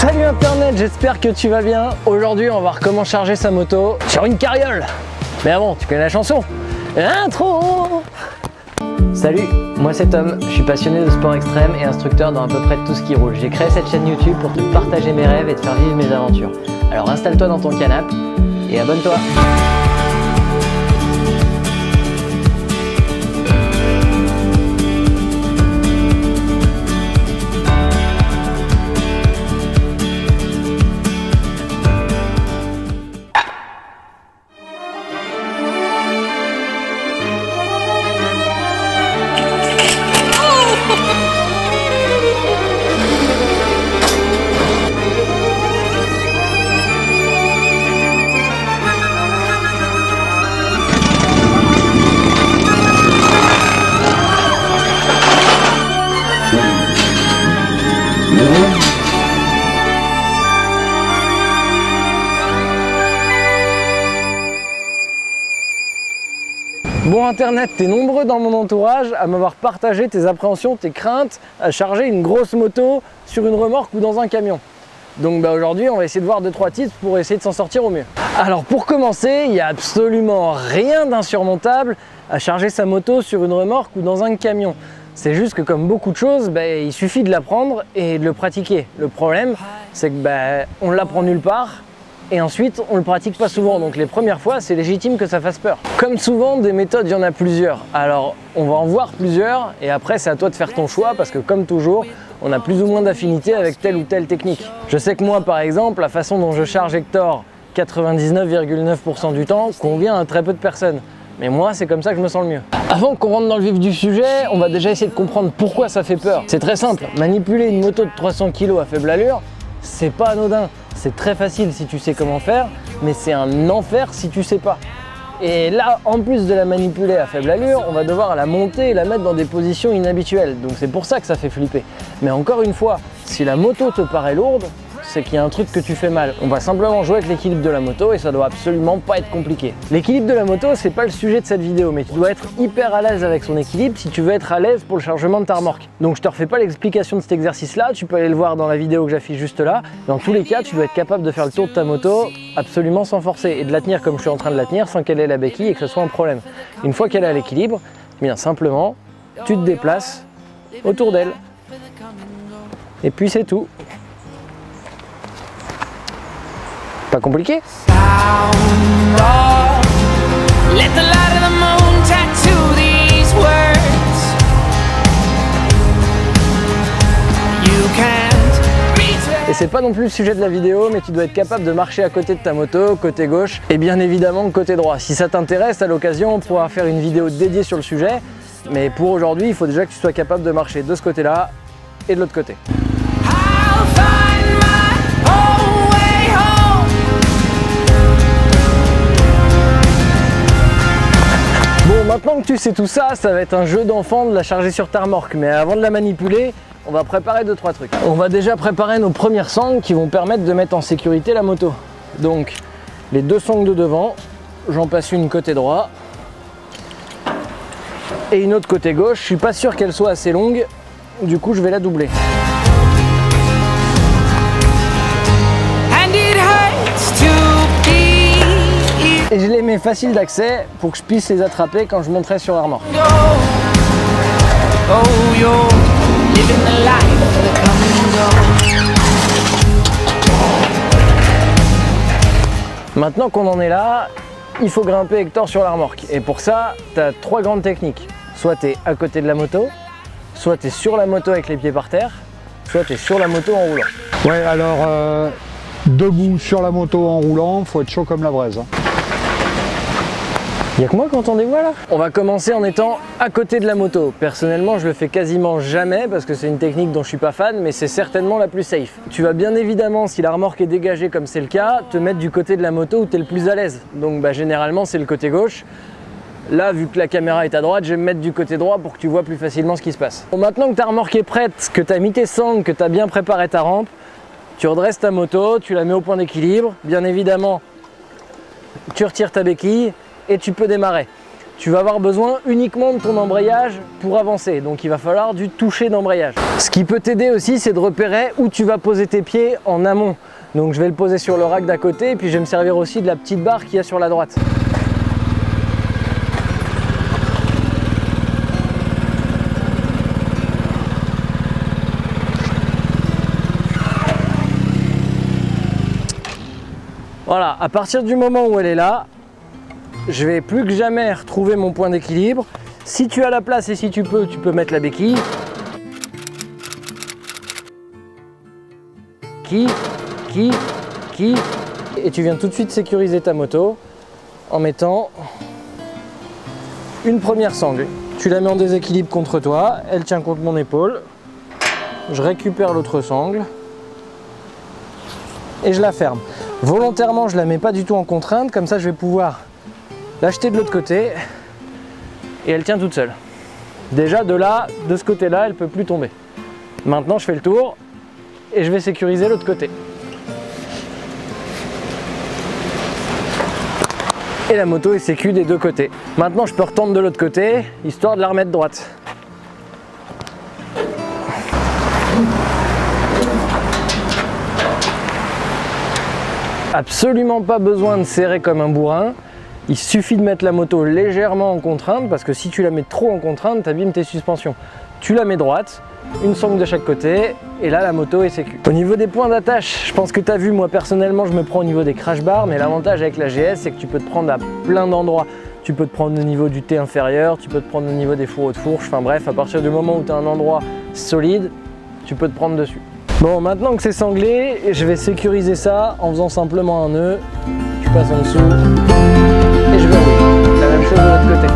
Salut Internet, j'espère que tu vas bien. Aujourd'hui, on va voir comment charger sa moto sur une carriole. Mais avant, tu connais la chanson? Intro! Salut, moi c'est Tom, je suis passionné de sport extrême et instructeur dans à peu près tout ce qui roule. J'ai créé cette chaîne YouTube pour te partager mes rêves et te faire vivre mes aventures. Alors installe-toi dans ton canapé et abonne-toi. Bon Internet, t'es nombreux dans mon entourage à m'avoir partagé tes appréhensions, tes craintes à charger une grosse moto sur une remorque ou dans un camion. Donc aujourd'hui, on va essayer de voir 2-3 tips pour essayer de s'en sortir au mieux. Alors pour commencer, il n'y a absolument rien d'insurmontable à charger sa moto sur une remorque ou dans un camion. C'est juste que comme beaucoup de choses, il suffit de l'apprendre et de le pratiquer. Le problème, c'est que on ne l'apprend nulle part. Et ensuite, on ne le pratique pas souvent, donc les premières fois, c'est légitime que ça fasse peur. Comme souvent, des méthodes, il y en a plusieurs. Alors, on va en voir plusieurs, et après, c'est à toi de faire ton choix, parce que comme toujours, on a plus ou moins d'affinité avec telle ou telle technique. Je sais que moi, par exemple, la façon dont je charge Hector 99,9% du temps convient à très peu de personnes. Mais moi, c'est comme ça que je me sens le mieux. Avant qu'on rentre dans le vif du sujet, on va déjà essayer de comprendre pourquoi ça fait peur. C'est très simple, manipuler une moto de 300 kg à faible allure, c'est pas anodin. C'est très facile si tu sais comment faire, mais c'est un enfer si tu sais pas. Et là, en plus de la manipuler à faible allure, on va devoir la monter et la mettre dans des positions inhabituelles. Donc c'est pour ça que ça fait flipper. Mais encore une fois, si la moto te paraît lourde, c'est qu'il y a un truc que tu fais mal. On va simplement jouer avec l'équilibre de la moto et ça doit absolument pas être compliqué. L'équilibre de la moto, c'est pas le sujet de cette vidéo, mais tu dois être hyper à l'aise avec son équilibre si tu veux être à l'aise pour le chargement de ta remorque. Donc je te refais pas l'explication de cet exercice-là, tu peux aller le voir dans la vidéo que j'affiche juste là. Dans tous les cas, tu dois être capable de faire le tour de ta moto absolument sans forcer et de la tenir comme je suis en train de la tenir sans qu'elle ait la béquille et que ce soit un problème. Une fois qu'elle est à l'équilibre, bien simplement, tu te déplaces autour d'elle. Et puis c'est tout. Pas compliqué? Et c'est pas non plus le sujet de la vidéo, mais tu dois être capable de marcher à côté de ta moto, côté gauche, et bien évidemment côté droit. Si ça t'intéresse, à l'occasion, on pourra faire une vidéo dédiée sur le sujet, mais pour aujourd'hui, il faut déjà que tu sois capable de marcher de ce côté-là et de l'autre côté. Bon, maintenant que tu sais tout ça, ça va être un jeu d'enfant de la charger sur ta remorque. Mais avant de la manipuler, on va préparer 2-3 trucs. On va déjà préparer nos premières sangles qui vont permettre de mettre en sécurité la moto. Donc, les 2 sangles de devant, j'en passe une côté droit et une autre côté gauche. Je suis pas sûr qu'elle soit assez longue, du coup je vais la doubler. Et je les mets faciles d'accès pour que je puisse les attraper quand je monterai sur la remorque. Maintenant qu'on en est là, il faut grimper Hector sur la remorque. Et pour ça, tu as 3 grandes techniques. Soit tu es à côté de la moto, soit tu es sur la moto avec les pieds par terre, soit tu es sur la moto en roulant. Ouais, alors debout sur la moto en roulant, faut être chaud comme la braise. Y'a que moi qui entends des voix là? On va commencer en étant à côté de la moto. Personnellement, je le fais quasiment jamais parce que c'est une technique dont je suis pas fan, mais c'est certainement la plus safe. Tu vas bien évidemment, si la remorque est dégagée comme c'est le cas, te mettre du côté de la moto où tu es le plus à l'aise. Donc généralement, c'est le côté gauche. Là, vu que la caméra est à droite, je vais me mettre du côté droit pour que tu vois plus facilement ce qui se passe. Bon, maintenant que ta remorque est prête, que tu as mis tes sangles, que tu as bien préparé ta rampe, tu redresses ta moto, tu la mets au point d'équilibre. Bien évidemment, tu retires ta béquille et tu peux démarrer. tu vas avoir besoin uniquement de ton embrayage pour avancer. Donc il va falloir du toucher d'embrayage. Ce qui peut t'aider aussi, c'est de repérer où tu vas poser tes pieds en amont. Donc je vais le poser sur le rack d'à côté et puis je vais me servir aussi de la petite barre qu'il y a sur la droite. Voilà, à partir du moment où elle est là, je vais plus que jamais retrouver mon point d'équilibre. Si tu as la place et si tu peux mettre la béquille. Et tu viens tout de suite sécuriser ta moto en mettant une première sangle. Tu la mets en déséquilibre contre toi, elle tient contre mon épaule. Je récupère l'autre sangle et je la ferme. Volontairement, je ne la mets pas du tout en contrainte, comme ça je vais pouvoir l'acheter de l'autre côté et elle tient toute seule. Déjà de là, de ce côté-là, elle ne peut plus tomber. Maintenant, je fais le tour et je vais sécuriser l'autre côté. Et la moto est sécu des deux côtés. Maintenant, je peux retendre de l'autre côté, histoire de la remettre droite. Absolument pas besoin de serrer comme un bourrin. Il suffit de mettre la moto légèrement en contrainte parce que si tu la mets trop en contrainte, tu abîmes tes suspensions. Tu la mets droite, une sangle de chaque côté et là la moto est sécu. Au niveau des points d'attache, je pense que tu as vu, moi personnellement je me prends au niveau des crash bars, mais l'avantage avec la GS c'est que tu peux te prendre à plein d'endroits. Tu peux te prendre au niveau du T inférieur, tu peux te prendre au niveau des fourreaux de fourche, enfin bref, à partir du moment où tu as un endroit solide, tu peux te prendre dessus. Bon, maintenant que c'est sanglé, je vais sécuriser ça en faisant simplement un nœud. Tu passes en dessous et je verrouille. La même chose de l'autre côté.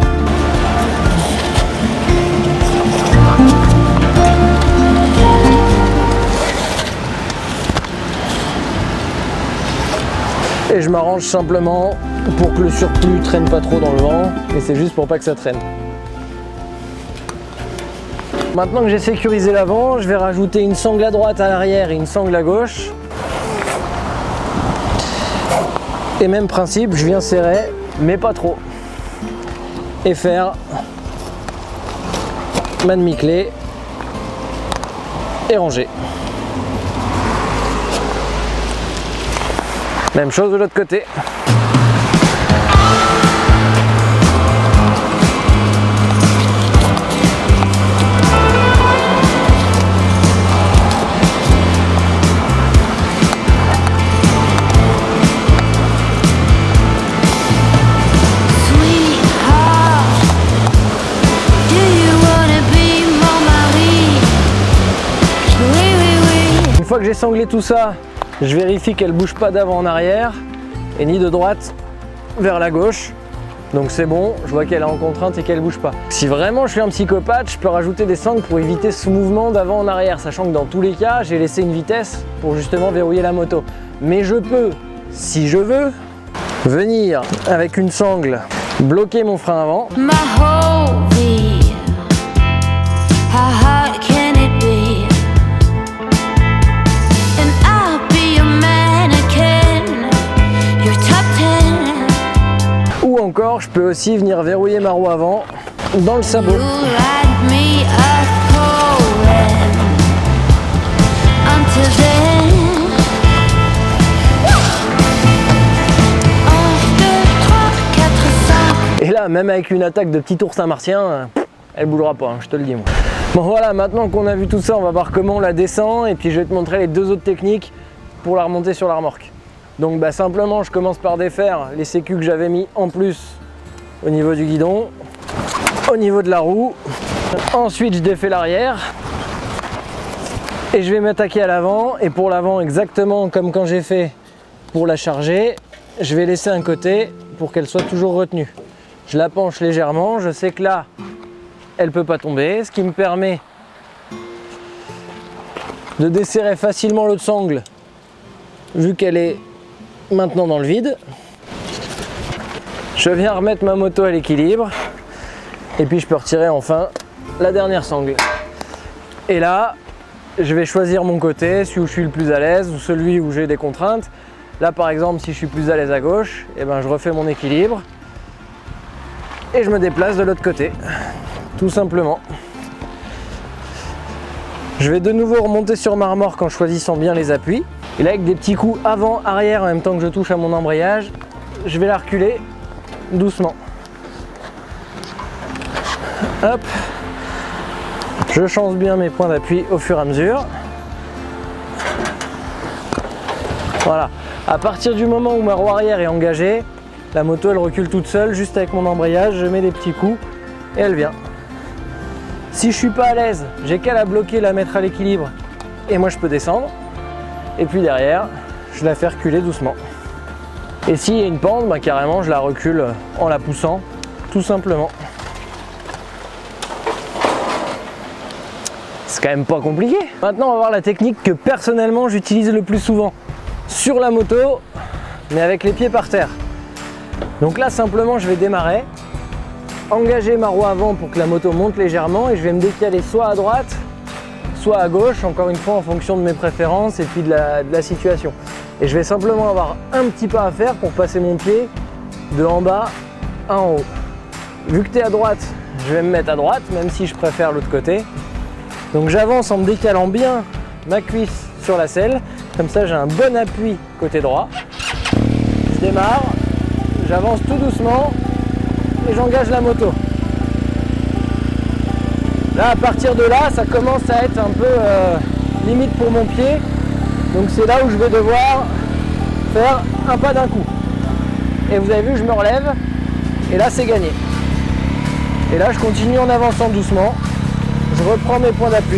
Et je m'arrange simplement pour que le surplus traîne pas trop dans le vent, mais c'est juste pour pas que ça traîne. Maintenant que j'ai sécurisé l'avant, je vais rajouter une sangle à droite à l'arrière et une sangle à gauche. Et même principe, je viens serrer, mais pas trop. Et faire ma demi-clé et ranger. Même chose de l'autre côté. Une fois que j'ai sanglé tout ça, je vérifie qu'elle ne bouge pas d'avant en arrière et ni de droite vers la gauche. Donc c'est bon, je vois qu'elle est en contrainte et qu'elle ne bouge pas. Si vraiment je suis un psychopathe, je peux rajouter des sangles pour éviter ce mouvement d'avant en arrière, sachant que dans tous les cas, j'ai laissé une vitesse pour justement verrouiller la moto. Mais je peux, si je veux, venir avec une sangle bloquer mon frein avant. Ou encore, je peux aussi venir verrouiller ma roue avant dans le sabot. Et là, même avec une attaque de petit oursin martien, elle bougera pas, hein, je te le dis moi. Bon voilà, maintenant qu'on a vu tout ça, on va voir comment on la descend et puis je vais te montrer les deux autres techniques pour la remonter sur la remorque. Donc bah, simplement, je commence par défaire les sécus que j'avais mis en plus au niveau du guidon, au niveau de la roue. Ensuite, je défais l'arrière et je vais m'attaquer à l'avant. Et pour l'avant, exactement comme quand j'ai fait pour la charger, je vais laisser un côté pour qu'elle soit toujours retenue. Je la penche légèrement, je sais que là, elle ne peut pas tomber, ce qui me permet de desserrer facilement l'autre sangle vu qu'elle est maintenant dans le vide. Je viens remettre ma moto à l'équilibre et puis je peux retirer enfin la dernière sangle. Et là, je vais choisir mon côté, celui où je suis le plus à l'aise ou celui où j'ai des contraintes. Là par exemple, si je suis plus à l'aise à gauche, eh ben, je refais mon équilibre. et je me déplace de l'autre côté, tout simplement. Je vais de nouveau remonter sur ma remorque en choisissant bien les appuis. Et là, avec des petits coups avant, arrière, en même temps que je touche à mon embrayage, je vais la reculer doucement. Hop. Je change bien mes points d'appui au fur et à mesure. Voilà. À partir du moment où ma roue arrière est engagée, la moto elle recule toute seule, juste avec mon embrayage, je mets des petits coups et elle vient. Si je suis pas à l'aise, j'ai qu'à la bloquer, la mettre à l'équilibre et moi je peux descendre. Et puis derrière, je la fais reculer doucement. Et s'il y a une pente, bah carrément je la recule en la poussant, tout simplement. C'est quand même pas compliqué. Maintenant on va voir la technique que personnellement j'utilise le plus souvent. Sur la moto, mais avec les pieds par terre. Donc là simplement je vais démarrer, engager ma roue avant pour que la moto monte légèrement et je vais me décaler soit à droite, soit à gauche, encore une fois en fonction de mes préférences et puis de la situation. Et je vais simplement avoir un petit pas à faire pour passer mon pied de en bas à en haut. Vu que tu es à droite, je vais me mettre à droite, même si je préfère l'autre côté. Donc j'avance en me décalant bien ma cuisse sur la selle, comme ça j'ai un bon appui côté droit. Je démarre, j'avance tout doucement et j'engage la moto. Là, à partir de là, ça commence à être un peu limite pour mon pied. Donc c'est là où je vais devoir faire un pas d'un coup. Et vous avez vu, je me relève et là c'est gagné. Et là je continue en avançant doucement. Je reprends mes points d'appui.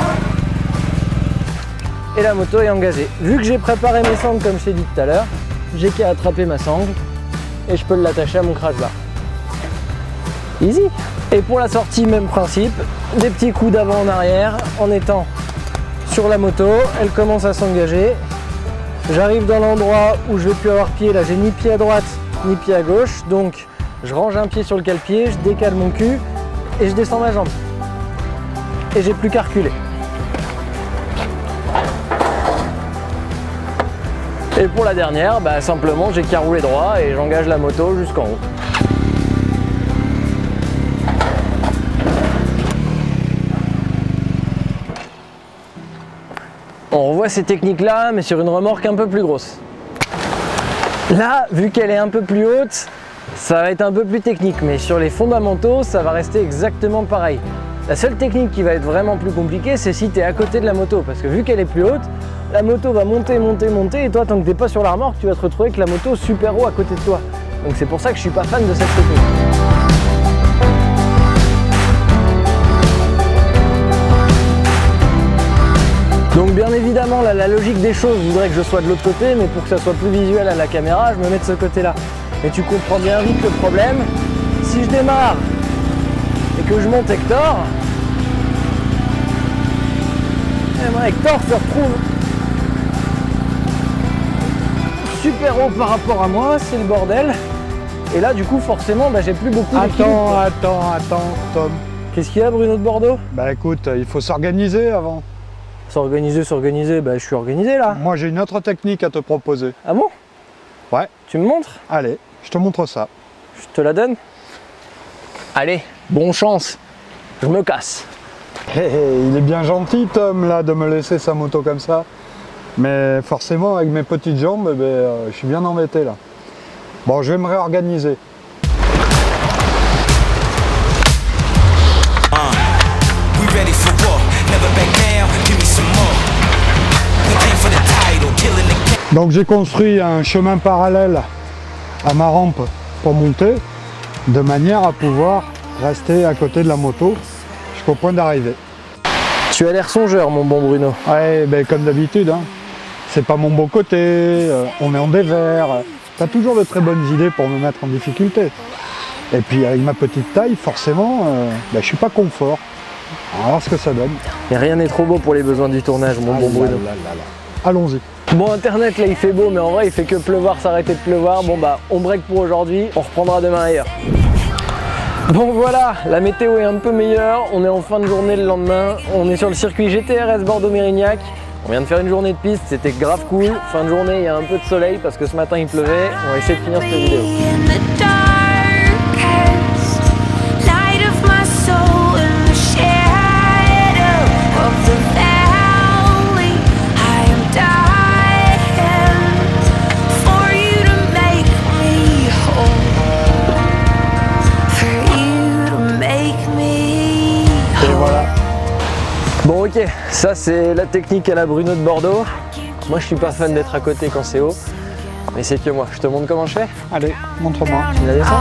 Et la moto est engagée. Vu que j'ai préparé mes sangles comme je t'ai dit tout à l'heure, j'ai qu'à attraper ma sangle et je peux l'attacher à mon crash bar. Easy. Et pour la sortie, même principe, des petits coups d'avant en arrière en étant sur la moto, elle commence à s'engager. J'arrive dans l'endroit où je vais plus avoir pied, là j'ai ni pied à droite ni pied à gauche, donc je range un pied sur le cale-pied, je décale mon cul et je descends ma jambe. Et j'ai plus qu'à reculer. Et pour la dernière, bah, simplement j'ai qu'à rouler droit et j'engage la moto jusqu'en haut. On revoit ces techniques-là, mais sur une remorque un peu plus grosse. Là, vu qu'elle est un peu plus haute, ça va être un peu plus technique, mais sur les fondamentaux, ça va rester exactement pareil. La seule technique qui va être vraiment plus compliquée, c'est si tu es à côté de la moto, parce que vu qu'elle est plus haute, la moto va monter, monter, monter, et toi, tant que tu n'es pas sur la remorque, tu vas te retrouver avec la moto super haut à côté de toi. Donc c'est pour ça que je suis pas fan de cette technique. Donc bien évidemment, là, la logique des choses voudrait que je sois de l'autre côté, mais pour que ça soit plus visuel à la caméra, je me mets de ce côté-là. Mais tu comprends bien vite le problème. Si je démarre et que je monte Hector, Hector se retrouve super haut par rapport à moi, c'est le bordel. Et là, du coup, forcément, bah, j'ai plus beaucoup d'équilibre. Attends, Tom. Qu'est-ce qu'il y a, Bruno de Bordeaux? Bah écoute, il faut s'organiser avant. S'organiser, bah je suis organisé là. Moi j'ai une autre technique à te proposer. Ah bon? Ouais. Tu me montres? Allez, je te montre ça. Je te la donne? Allez, bonne chance. Je me casse. Il est bien gentil Tom là de me laisser sa moto comme ça. Mais forcément avec mes petites jambes, je suis bien embêté là. Bon, je vais me réorganiser. Donc j'ai construit un chemin parallèle à ma rampe pour monter, de manière à pouvoir rester à côté de la moto jusqu'au point d'arrivée. Tu as l'air songeur, mon bon Bruno. Ouais, ben, comme d'habitude, hein. C'est pas mon bon côté, on est en dévers. T'as toujours de très bonnes idées pour me mettre en difficulté. Et puis avec ma petite taille, forcément, je suis pas confort. On va voir ce que ça donne. Et rien n'est trop beau pour les besoins du tournage, mon bon Bruno. Allons-y. Bon, internet là il fait beau, mais en vrai il fait que pleuvoir, s'arrêter de pleuvoir. Bon bah on break pour aujourd'hui, on reprendra demain ailleurs. Bon voilà, la météo est un peu meilleure, on est en fin de journée le lendemain, on est sur le circuit GTRS Bordeaux-Mérignac. On vient de faire une journée de piste, c'était grave cool. Fin de journée, il y a un peu de soleil parce que ce matin il pleuvait. On va essayer de finir cette vidéo. Ça c'est la technique à la Bruno de Bordeaux. Moi je suis pas fan d'être à côté quand c'est haut, mais c'est que moi. Je te montre comment je fais. Allez, montre-moi. Tu me l'as dit ça ?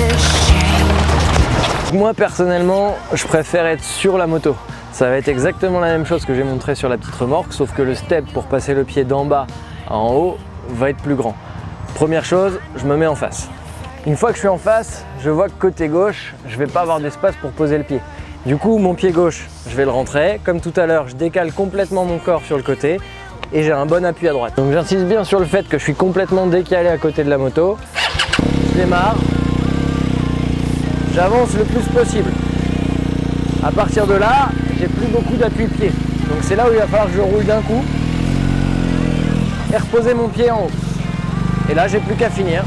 Moi personnellement, je préfère être sur la moto. Ça va être exactement la même chose que j'ai montré sur la petite remorque, sauf que le step pour passer le pied d'en bas en haut va être plus grand. Première chose, je me mets en face. Une fois que je suis en face, je vois que côté gauche, je vais pas avoir d'espace pour poser le pied. Du coup, mon pied gauche, je vais le rentrer. Comme tout à l'heure, je décale complètement mon corps sur le côté et j'ai un bon appui à droite. Donc j'insiste bien sur le fait que je suis complètement décalé à côté de la moto. Je démarre. J'avance le plus possible. À partir de là, j'ai plus beaucoup d'appui pied. Donc c'est là où il va falloir que je roule d'un coup et reposer mon pied en haut. Et là, j'ai plus qu'à finir.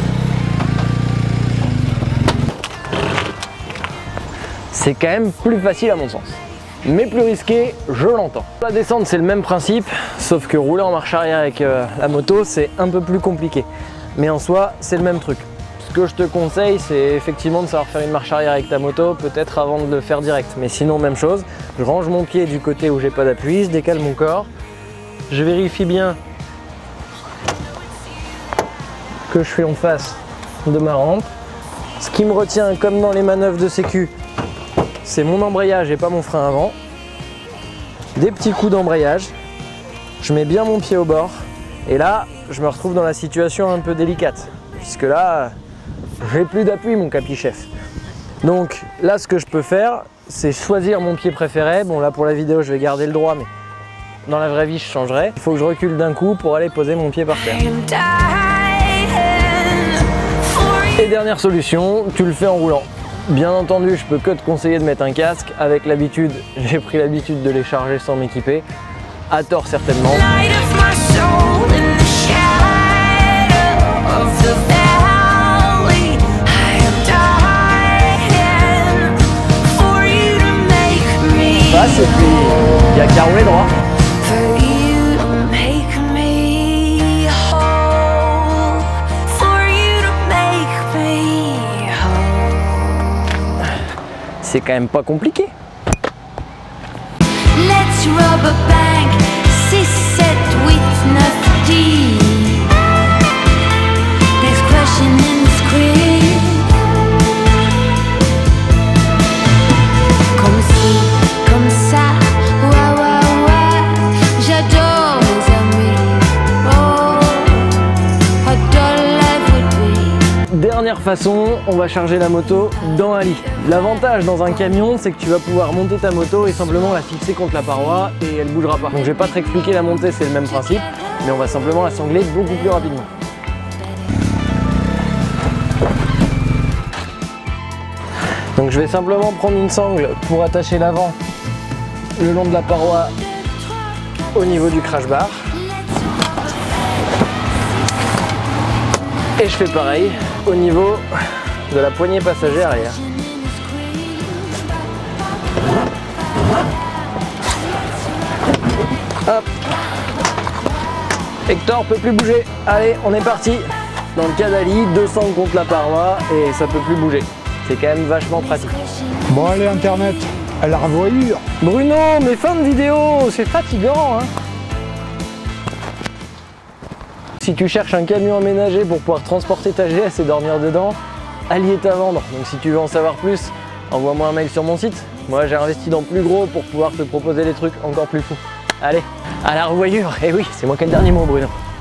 C'est quand même plus facile à mon sens. Mais plus risqué, je l'entends. La descente, c'est le même principe, sauf que rouler en marche arrière avec la moto, c'est un peu plus compliqué. Mais en soi, c'est le même truc. Ce que je te conseille, c'est effectivement de savoir faire une marche arrière avec ta moto, peut-être avant de le faire direct. Mais sinon, même chose, je range mon pied du côté où j'ai pas d'appui, je décale mon corps, je vérifie bien que je suis en face de ma rampe. Ce qui me retient, comme dans les manœuvres de sécu, c'est mon embrayage et pas mon frein avant. Des petits coups d'embrayage. Je mets bien mon pied au bord. Et là, je me retrouve dans la situation un peu délicate. Puisque là, j'ai plus d'appui, mon capi-chef. Donc là, ce que je peux faire, c'est choisir mon pied préféré. Bon, là, pour la vidéo, je vais garder le droit, mais dans la vraie vie, je changerai. Il faut que je recule d'un coup pour aller poser mon pied par terre. Et dernière solution, tu le fais en roulant. Bien entendu, je peux que te conseiller de mettre un casque. Avec l'habitude, j'ai pris l'habitude de les charger sans m'équiper. À tort certainement. Passe et puis il n'y a qu'à rouler droit. C'est quand même pas compliqué. Let's rob a bank, 6, 7, 8, 9, 10. There's crushing in the screen. Comme ci, comme ça, ouah, ouah, ouah. J'adore mes amis. Oh, how dull life would be. Dernière façon, on va charger la moto dans un lit. L'avantage dans un camion, c'est que tu vas pouvoir monter ta moto et simplement la fixer contre la paroi et elle bougera pas. Donc je vais pas te expliquer la montée, c'est le même principe, mais on va simplement la sangler beaucoup plus rapidement. Donc je vais simplement prendre une sangle pour attacher l'avant le long de la paroi au niveau du crash bar. Et je fais pareil au niveau de la poignée passager arrière. Hop. Hector peut plus bouger. Allez, on est parti. Dans le cas d'Ali, 200 contre la paroi et ça peut plus bouger. C'est quand même vachement pratique. Bon allez internet, à la revoyure. Bruno, mais fin de vidéo, c'est fatigant hein. Si tu cherches un camion aménagé pour pouvoir transporter ta GS et dormir dedans, Ali est à vendre. Donc si tu veux en savoir plus, envoie-moi un mail sur mon site. Moi j'ai investi dans plus gros pour pouvoir te proposer des trucs encore plus fous. Allez, à la revoyure. Et oui, c'est moi qui ai le dernier mot Bruno.